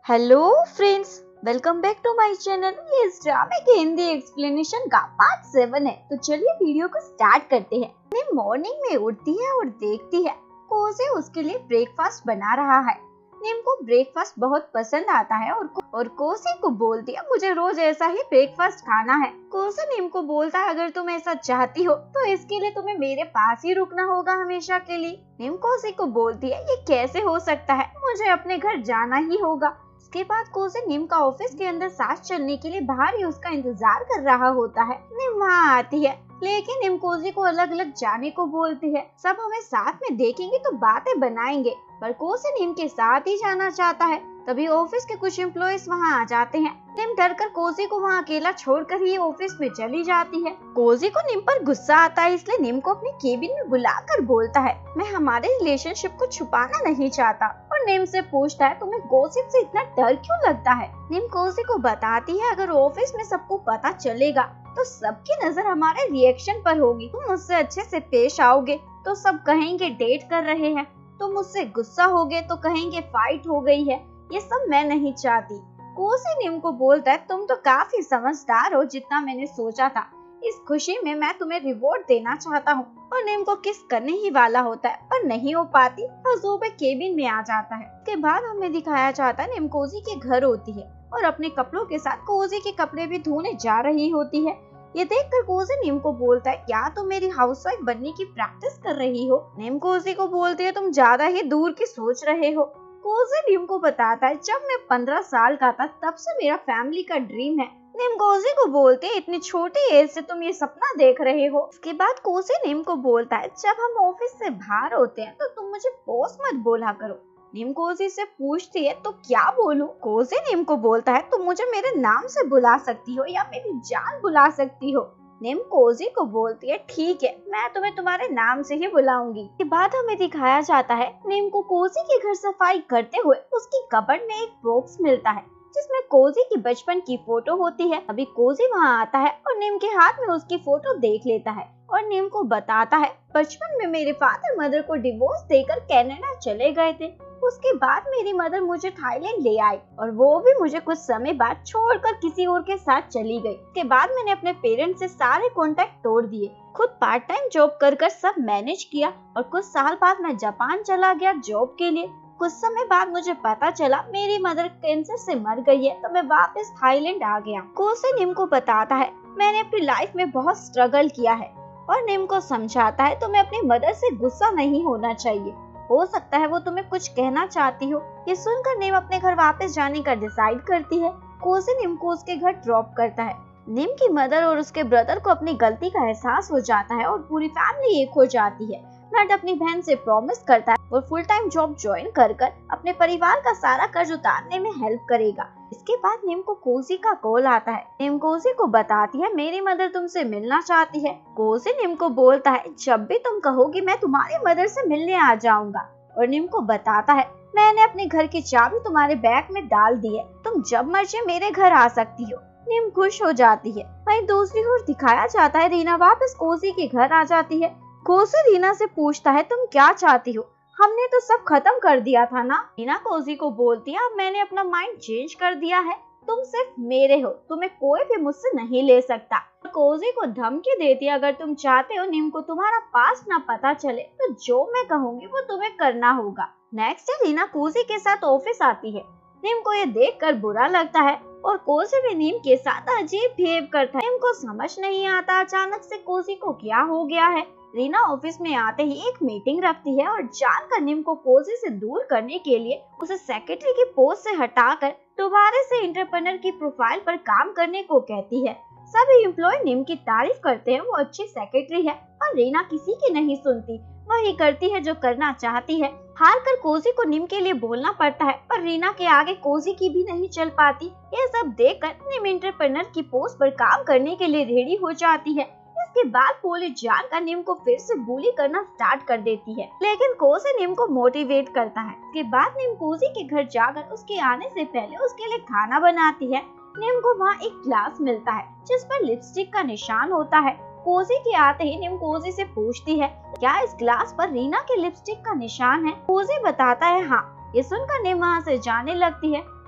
Hello friends, welcome back to my channel. ये इस ड्रामे के हिंदी एक्सप्लेनेशन का पार्ट 7 है। तो चलिए वीडियो को स्टार्ट करते हैं। निम मॉर्निंग में उठती है और देखती है कोसे उसके लिए ब्रेकफास्ट बना रहा है। निम को ब्रेकफास्ट बहुत पसंद आता है और कोसे को बोलती है मुझे रोज ऐसा ही ब्रेकफास्ट खाना है। कोसे निम को बोलता है अगर तुम ऐसा चाहती हो तो इसके लिए तुम्हें मेरे पास ही रुकना होगा हमेशा के लिए। निम कोसे को बोलती है ये कैसे हो सकता है, मुझे अपने घर जाना ही होगा। इसके बाद कोसे निम का ऑफिस के अंदर सांस चलने के लिए बाहर ही उसका इंतजार कर रहा होता है। निम वहाँ आती है लेकिन निम कोसे को अलग अलग जाने को बोलती है। सब हमें साथ में देखेंगे तो बातें बनाएंगे, पर कोसे निम के साथ ही जाना चाहता है। तभी ऑफिस के कुछ एम्प्लॉइज वहाँ आ जाते हैं। निम डरकर कोसे को वहाँ अकेला छोड़कर ही ऑफिस में चली जाती है। कोसे को निम पर गुस्सा आता है, इसलिए निम को अपने केबिन में बुलाकर बोलता है मैं हमारे रिलेशनशिप को छुपाना नहीं चाहता, और निम से पूछता है तुम्हें गॉसिप से इतना डर क्यों लगता है। निम कोसे को बताती है अगर ऑफिस में सबको पता चलेगा तो सबकी नजर हमारे रिएक्शन पर होगी। तुम मुझसे अच्छे से पेश आओगे तो सब कहेंगे डेट कर रहे हैं, तुम मुझसे गुस्सा होगे तो कहेंगे फाइट हो गई है। ये सब मैं नहीं चाहती। कोसे निम को बोलता है तुम तो काफी समझदार हो जितना मैंने सोचा था। इस खुशी में मैं तुम्हें रिवॉर्ड देना चाहता हूँ। और निम को किस करने ही वाला होता है पर नहीं हो पाती और जोबे केबिन में आ जाता है। उसके बाद हमें दिखाया जाता है निम कोसी के घर होती है और अपने कपड़ों के साथ कोसे के कपड़े भी धोने जा रही होती है। ये देखकर कोसे निम को बोलता है क्या तुम मेरी हाउसवाइफ बनने की प्रैक्टिस कर रही हो। निम कोसे को बोलती है तुम ज्यादा ही दूर की सोच रहे हो। कोसे निम को बताता है जब मैं 15 साल का था तब से मेरा फैमिली का ड्रीम है। निम कोसे को बोलते है इतनी छोटी एज से तुम ये सपना देख रहे हो। इसके बाद कोसे निम को बोलता है जब हम ऑफिस से बाहर होते हैं तो तुम मुझे बॉस मत बोला करो। निम कोसे से पूछती है तो क्या बोलूं। कोसे निम को बोलता है तुम मुझे मेरे नाम से बुला सकती हो या मेरी जान बुला सकती हो। निम कोसे को बोलती है ठीक है, मैं तुम्हें तुम्हारे नाम से ही बुलाऊंगी। इसके बाद हमें दिखाया जाता है निम को कोसे के घर सफाई करते हुए उसकी कबर्ड में एक बॉक्स मिलता है जिसमें कोसे की बचपन की फोटो होती है। अभी कोसे वहाँ आता है और निम के हाथ में उसकी फोटो देख लेता है और निम को बताता है बचपन में मेरे फादर मदर को डिवोर्स देकर कनाडा चले गए थे। उसके बाद मेरी मदर मुझे थाईलैंड ले आई और वो भी मुझे कुछ समय बाद छोड़कर किसी और के साथ चली गई। उसके बाद मैंने अपने पेरेंट्स से सारे कांटेक्ट तोड़ दिए, खुद पार्ट टाइम जॉब कर सब मैनेज किया और कुछ साल बाद मैं जापान चला गया जॉब के लिए। कुछ समय बाद मुझे पता चला मेरी मदर कैंसर से मर गई है तो मैं वापस थाईलैंड आ गया। कोसे निम को बताता है मैंने अपनी लाइफ में बहुत स्ट्रगल किया है और निम को समझाता है तुम्हें अपनी मदर से गुस्सा नहीं होना चाहिए, हो सकता है वो तुम्हें कुछ कहना चाहती हो। ये सुनकर निम अपने घर वापस जाने का डिसाइड करती है। कोसे निम को उसके घर ड्रॉप करता है। निम की मदर और उसके ब्रदर को अपनी गलती का एहसास हो जाता है और पूरी फैमिली एक हो जाती है। नट अपनी बहन से प्रॉमिस करता है वो फुल टाइम जॉब ज्वाइन कर अपने परिवार का सारा कर्ज उतारने में हेल्प करेगा। इसके बाद निम को कोसे का कॉल आता है। निम कोसे को बताती है मेरी मदर तुमसे मिलना चाहती है। कोसे निम को बोलता है जब भी तुम कहोगी मैं तुम्हारी मदर से मिलने आ जाऊंगा। और निम को बताता है मैंने अपने घर की चाबी तुम्हारे बैग में डाल दी है, तुम जब मर्जी मेरे घर आ सकती हो। निम खुश हो जाती है। वहीं दूसरी ओर दिखाया जाता है रीना वापस कोसे के घर आ जाती है। कोसे रीना से पूछता है तुम क्या चाहती हो, हमने तो सब खत्म कर दिया था ना। रीना कोसे को बोलती है अब मैंने अपना माइंड चेंज कर दिया है, तुम सिर्फ मेरे हो, तुम्हें कोई भी मुझसे नहीं ले सकता। कोसे को धमकी देती है अगर तुम चाहते हो निम को तुम्हारा पास ना पता चले तो जो मैं कहूँगी वो तुम्हें करना होगा। नेक्स्ट डे रीना कोसे के साथ ऑफिस आती है। निम को ये देखकर बुरा लगता है और कोसे भी निम के साथ अजीब बिहेव करता है। निम को समझ नहीं आता अचानक से कोसे को क्या हो गया है। रीना ऑफिस में आते ही एक मीटिंग रखती है और जानकर निम को कोसे से दूर करने के लिए उसे सेक्रेटरी की पोस्ट से हटाकर दोबारा से एंटरप्रेन्योर की प्रोफाइल पर काम करने को कहती है। सभी एम्प्लॉय निम की तारीफ करते हैं, वो अच्छी सेक्रेटरी है और रीना किसी की नहीं सुनती, वही करती है जो करना चाहती है। हार कर कोसे को निम के लिए बोलना पड़ता है पर रीना के आगे कोसे की भी नहीं चल पाती। ये सब देखकर निम एंटरप्रेन्योर की पोस्ट पर काम करने के लिए रेडी हो जाती है। इसके बाद पुलिस जानकर निम को फिर से बुली करना स्टार्ट कर देती है, लेकिन कोसे निम को मोटिवेट करता है। इसके बाद निम कोसे के घर जाकर उसके आने से पहले उसके लिए खाना बनाती है। निम को वहाँ एक ग्लास मिलता है जिस पर लिपस्टिक का निशान होता है। कोसे के आते ही निम कोसे से पूछती है क्या इस ग्लास पर रीना के लिपस्टिक का निशान है। कोसे बताता है हाँ। ये सुनकर निम वहाँ से जाने लगती है।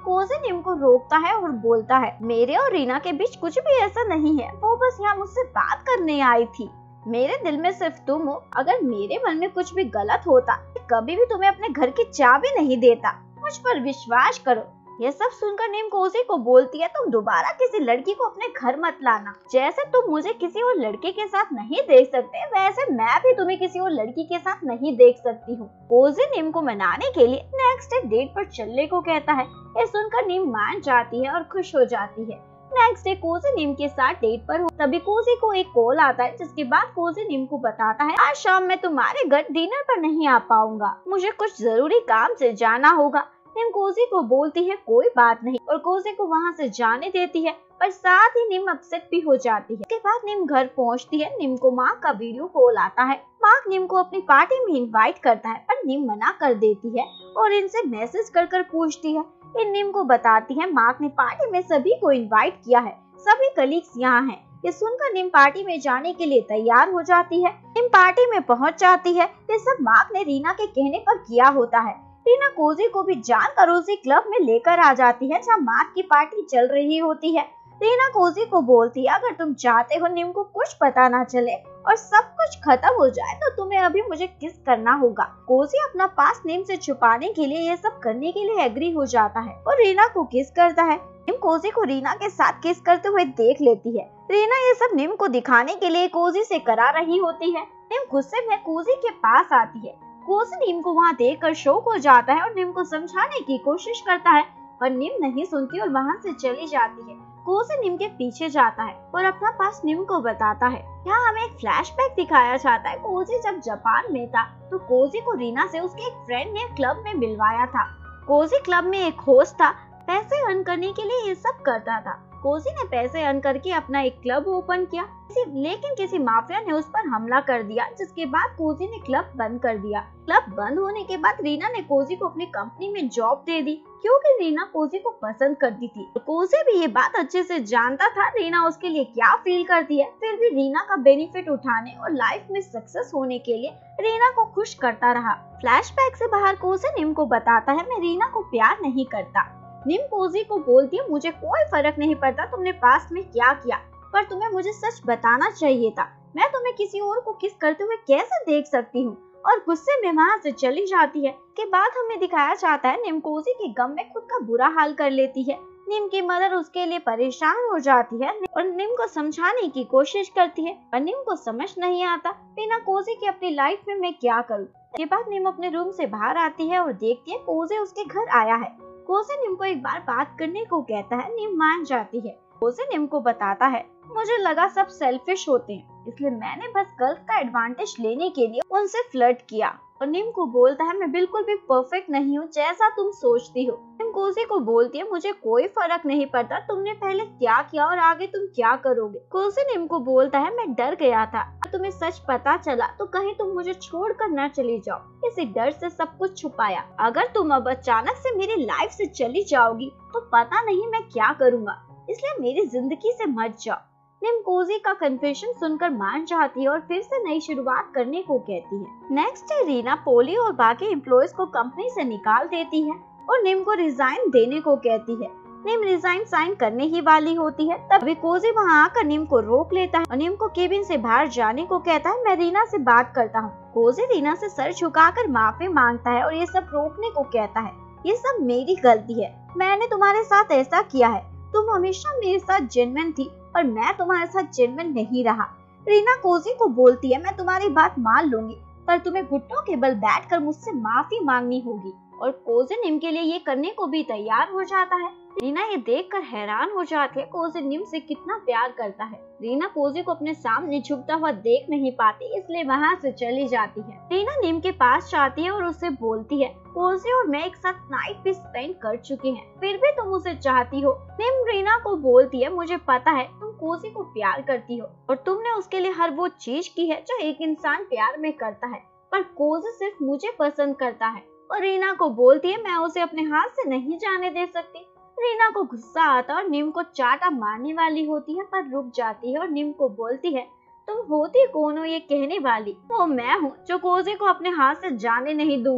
कोजी निम को रोकता है और बोलता है, मेरे और रीना के बीच कुछ भी ऐसा नहीं है, वो बस यहाँ मुझसे बात करने आई थी। मेरे दिल में सिर्फ तुम हो। अगर मेरे मन में कुछ भी गलत होता कभी भी तुम्हें अपने घर की चाबी नहीं देता। मुझ पर विश्वास करो। यह सब सुनकर निम कोजी को बोलती है, तुम दोबारा किसी लड़की को अपने घर मत लाना। जैसे तुम मुझे किसी और लड़के के साथ नहीं देख सकते, वैसे मैं भी तुम्हें किसी और लड़की के साथ नहीं देख सकती हूँ। कोजी निम को मनाने के लिए नेक्स्ट डे डेट पर चलने को कहता है। ये सुनकर निम मान जाती है और खुश हो जाती है। नेक्स्ट डे कोजी निम के साथ डेट पर हो, तभी कोजी को एक कॉल आता है, जिसके बाद कोजी निम को बताता है, आज शाम मैं तुम्हारे घर डिनर पर नहीं आ पाऊंगा, मुझे कुछ जरूरी काम से जाना होगा। निम कोजी को बोलती है कोई बात नहीं और कोजी को वहाँ से जाने देती है, पर साथ ही निम अपसेट भी हो जाती है। इसके बाद निम घर पहुँचती है। निम को मार्क का वीडियो कॉल आता है। मार्क निम को अपनी पार्टी में इनवाइट करता है, पर निम मना कर देती है और इनसे मैसेज कर पूछती है। इन निम को बताती है मार्क ने पार्टी में सभी को इनवाइट किया है, सभी कलीग्स यहाँ हैं। ये सुनकर निम पार्टी में जाने के लिए तैयार हो जाती है। निम पार्टी में पहुँच जाती है। ये सब मार्क ने रीना के कहने पर किया होता है। रीना कोजी को भी जानकर उसी क्लब में लेकर आ जाती है जहाँ मार्क की पार्टी चल रही होती है। रीना कोजी को बोलती है, अगर तुम चाहते हो निम को कुछ पता ना चले और सब कुछ खत्म हो जाए तो तुम्हें अभी मुझे किस करना होगा। कोजी अपना पास निम से छुपाने के लिए ये सब करने के लिए एग्री हो जाता है और रीना को किस करता है। निम कोजी को रीना के साथ किस करते हुए देख लेती है। रीना ये सब निम को दिखाने के लिए कोजी से करा रही होती है। निम गुस्से में कोजी के पास आती है। कोजी निम को वहाँ देखकर शॉक हो जाता है और निम को समझाने की कोशिश करता है, पर निम नहीं सुनती और वहाँ से चली जाती है। कोजी निम के पीछे जाता है और अपना पास निम को बताता है। यहाँ हमें एक फ्लैशबैक दिखाया जाता है। कोजी जब जापान में था तो कोजी को रीना से उसके एक फ्रेंड ने क्लब में मिलवाया था। कोजी क्लब में एक होस्ट था, पैसे अर्न करने के लिए ये सब करता था। कोजी ने पैसे अर्न करके अपना एक क्लब ओपन किया, लेकिन किसी माफिया ने उस पर हमला कर दिया, जिसके बाद कोजी ने क्लब बंद कर दिया। क्लब बंद होने के बाद रीना ने कोजी को अपनी कंपनी में जॉब दे दी, क्योंकि रीना कोजी को पसंद करती थी। कोजी भी ये बात अच्छे से जानता था रीना उसके लिए क्या फील करती है, फिर भी रीना का बेनिफिट उठाने और लाइफ में सक्सेस होने के लिए रीना को खुश करता रहा। फ्लैशबैक से बाहर कोजी निम को बताता है, मैं रीना को प्यार नहीं करता। निम कोजी को बोलती है, मुझे कोई फर्क नहीं पड़ता तुमने पास्ट में क्या किया, पर तुम्हें मुझे सच बताना चाहिए था। मैं तुम्हें किसी और को किस करते हुए कैसे देख सकती हूँ, और गुस्से में वहाँ से चली जाती है। के बाद हमें दिखाया जाता है निम कोजी के गम में खुद का बुरा हाल कर लेती है। निम की मदर उसके लिए परेशान हो जाती है और निम को समझाने की कोशिश करती है, पर निम को समझ नहीं आता बिना कोजी के अपनी लाइफ में मैं क्या करूँ। के बाद निम अपने रूम से बाहर आती है और देखती है कोजी उसके घर आया है। कोजी निम को एक बार बात करने को कहता है। निम मान जाती है। कोजी निम को बताता है, मुझे लगा सब सेल्फिश होते हैं, इसलिए मैंने बस गर्ल्स का एडवांटेज लेने के लिए उनसे फ्लर्ट किया। और निम को बोलता है, मैं बिल्कुल भी परफेक्ट नहीं हूँ जैसा तुम सोचती हो। निम कोजी को बोलती है, मुझे कोई फर्क नहीं पड़ता तुमने पहले क्या किया और आगे तुम क्या करोगे। कोजी निम को बोलता है, मैं डर गया था, तुम्हें सच पता चला तो कहीं तुम मुझे छोड़कर न चली जाओ। इसी डर से सब कुछ छुपाया। अगर तुम अब अचानक से मेरी लाइफ से चली जाओगी तो पता नहीं मैं क्या करूँगा, इसलिए मेरी जिंदगी से मत जाओ। निम कोजी का कन्फेशन सुनकर मान जाती है और फिर से नई शुरुआत करने को कहती है। नेक्स्ट डे रीना पोली और बाकी एम्प्लॉयज को कंपनी से निकाल देती है और निम को रिजाइन देने को कहती है। निम रिजाइन साइन करने ही वाली होती है, तभी कोजी वहाँ आकर निम को रोक लेता है और निम को केबिन से बाहर जाने को कहता है, मैं रीना से बात करता हूँ। कोजी रीना से सर झुकाकर माफी मांगता है और ये सब रोकने को कहता है, ये सब मेरी गलती है, मैंने तुम्हारे साथ ऐसा किया है, तुम हमेशा मेरे साथ जेन्युइन थी पर मैं तुम्हारे साथ जेन्युइन नहीं रहा। रीना कोजी को बोलती है, मैं तुम्हारी बात मान लूंगी, पर तुम्हें घुटनों के बल बैठकर मुझसे माफी मांगनी होगी। और कोजी निम के लिए ये करने को भी तैयार हो जाता है। रीना ये देखकर हैरान हो जाती है कोजी निम से कितना प्यार करता है। रीना कोजी को अपने सामने झुकता हुआ देख नहीं पाती, इसलिए वहाँ से चली जाती है। रीना निम के पास जाती है और उससे बोलती है, कोजी और मैं एक साथ नाइट भी स्पेंड कर चुके हैं, फिर भी तुम उसे चाहती हो। निम रीना को बोलती है, मुझे पता है तुम कोजी को प्यार करती हो और तुमने उसके लिए हर वो चीज की है जो एक इंसान प्यार में करता है, पर कोजी सिर्फ मुझे पसंद करता है। और रीना को बोलती है, मैं उसे अपने हाथ से नहीं जाने दे सकती। रीना को गुस्सा आता और निम को चाटा मारने वाली होती है, पर रुक जाती है और निम को बोलती है, तुम होती कौन हो ये कहने वाली? वो मैं हूँ जो कोजी को अपने हाथ से जाने नहीं दूंगी।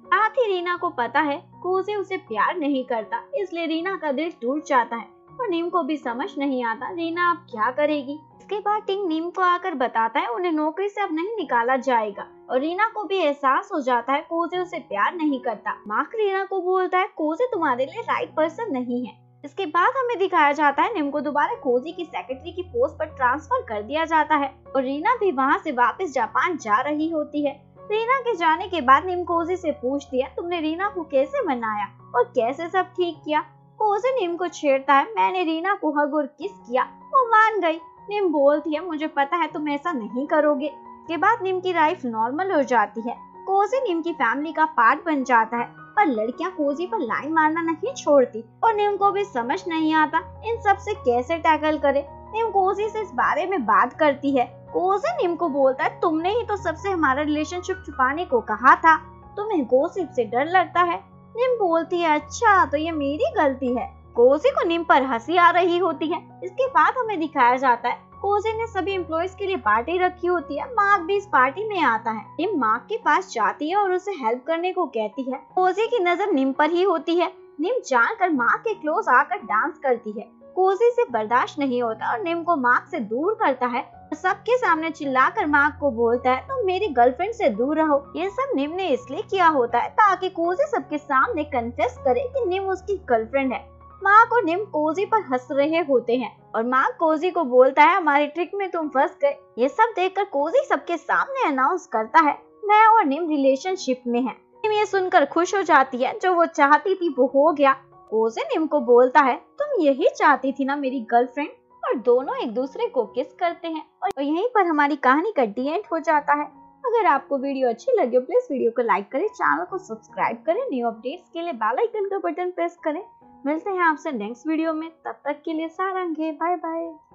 साथ ही रीना को पता है कोसे उसे प्यार नहीं करता, इसलिए रीना का दिल टूट जाता है और नीम को भी समझ नहीं आता रीना अब क्या करेगी। इसके बाद टिंग नीम को आकर बताता है उन्हें नौकरी से अब नहीं निकाला जाएगा और रीना को भी एहसास हो जाता है कोसे उसे प्यार नहीं करता। मार्क रीना को बोलता है कोसे तुम्हारे लिए राइट पर्सन नहीं है। इसके बाद हमें दिखाया जाता है निम को दोबारा कोजी की सेक्रेटरी की पोस्ट पर ट्रांसफर कर दिया जाता है और रीना भी वहाँ से वापस जापान जा रही होती है। रीना के जाने के बाद निम कोजी से पूछती है तुमने रीना को कैसे मनाया और कैसे सब ठीक किया। कोजी निम को छेड़ता है मैंने रीना को हग और किस किया, वो मान गई। निम बोलती है मुझे पता है तुम ऐसा नहीं करोगे। के बाद निम की लाइफ नॉर्मल हो जाती है। कोजी निम की फैमिली का पार्ट बन जाता है पर लड़कियां कोजी पर लाइन मारना नहीं छोड़ती और निम को भी समझ नहीं आता इन सब से कैसे टैकल करे। निम कोजी से इस बारे में बात करती है। कोजी निम को बोलता है तुमने ही तो सबसे हमारा रिलेशनशिप छुपाने को कहा था, तुम्हें गॉसिप से डर लगता है। निम बोलती है अच्छा तो ये मेरी गलती है। कोजी को निम पर हंसी आ रही होती है। इसके बाद हमें दिखाया जाता है कोजी ने सभी एम्प्लॉइज के लिए पार्टी रखी होती है। मार्क भी इस पार्टी में आता है। निम मार्क के पास जाती है और उसे हेल्प करने को कहती है। कोजी की नजर निम पर ही होती है। निम जानकर मार्क के क्लोज आकर डांस करती है। कोजी से बर्दाश्त नहीं होता और निम को मार्क से दूर करता है। सबके सामने चिल्लाकर मार्क को बोलता है तुम मेरी गर्लफ्रेंड से दूर रहो। ये सब निम ने इसलिए किया होता है ताकि कोजी सबके सामने कन्फेस करे कि निम उसकी गर्लफ्रेंड है। मार्क और निम कोजी पर हंस रहे होते हैं और मार्क कोजी को बोलता है हमारी ट्रिक में तुम फंस गए। ये सब देखकर कोजी सबके सामने अनाउंस करता है मैं और निम रिलेशनशिप में हैं। निम ये सुनकर खुश हो जाती है, जो वो चाहती थी वो हो गया। कोजी निम को बोलता है तुम यही चाहती थी ना मेरी गर्लफ्रेंड, और दोनों एक दूसरे को किस करते हैं और यहीं पर हमारी कहानी का डी एंड हो जाता है। अगर आपको वीडियो अच्छी लगी हो प्लीज वीडियो को लाइक करें, चैनल को सब्सक्राइब करें, न्यू अपडेट्स के लिए बेल आइकन का बटन प्रेस करें। मिलते हैं आपसे नेक्स्ट वीडियो में, तब तक के लिए सारंगे, बाय बाय।